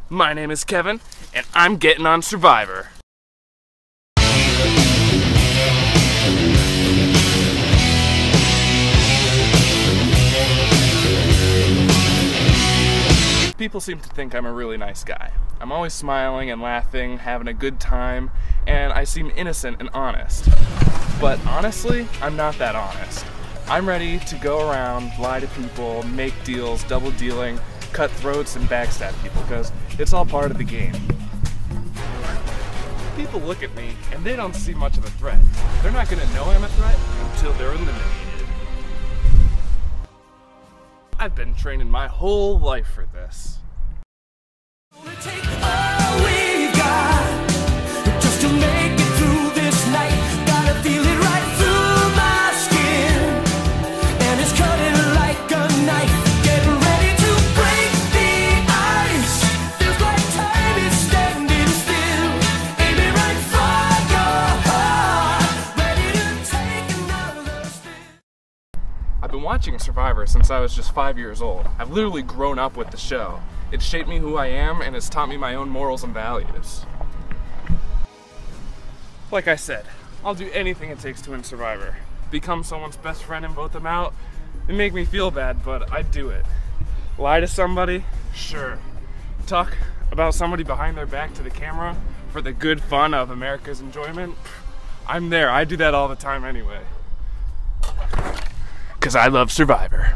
My name is Kevin, and I'm getting on Survivor. People seem to think I'm a really nice guy. I'm always smiling and laughing, having a good time, and I seem innocent and honest. But honestly, I'm not that honest. I'm ready to go around, lie to people, make deals, double dealing, cut throats, and backstab people, because it's all part of the game. People look at me, and they don't see much of a threat. They're not going to know I'm a threat until they're eliminated. I've been training my whole life for this. I've been watching Survivor since I was just 5 years old. I've literally grown up with the show. It's shaped me who I am, and it's taught me my own morals and values. Like I said, I'll do anything it takes to win Survivor. Become someone's best friend and vote them out. It make me feel bad, but I'd do it. Lie to somebody? Sure. Talk about somebody behind their back to the camera for the good fun of America's enjoyment? I'm there. I do that all the time anyway. 'Cause I love Survivor.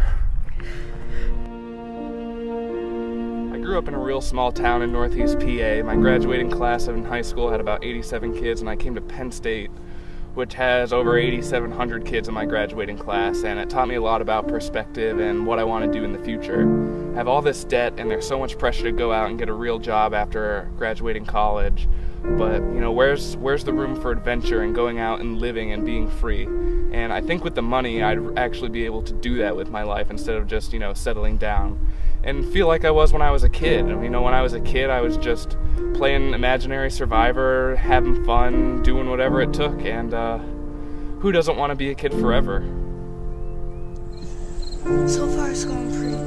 I grew up in a real small town in Northeast PA. My graduating class in high school had about 87 kids, and I came to Penn State, which has over 8,700 kids in my graduating class, and it taught me a lot about perspective and what I want to do in the future. I have all this debt, and there's so much pressure to go out and get a real job after graduating college, but you know, where's the room for adventure and going out and living and being free? And I think with the money, I'd actually be able to do that with my life instead of just, you know, settling down and feel like I was when I was a kid. You know, when I was a kid, I was just playing imaginary Survivor, having fun, doing whatever it took, and who doesn't want to be a kid forever? So far it's gone pretty